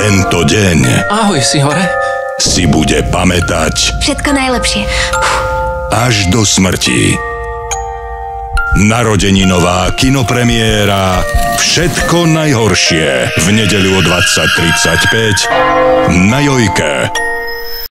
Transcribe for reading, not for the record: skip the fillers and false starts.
tento deň Ahoj, Sihore. si bude pamätať Všetko najlepšie. až do smrti. Narodeninová kinopremiéra Všetko najhoršie v nedeľu o 20:35 na Jojke.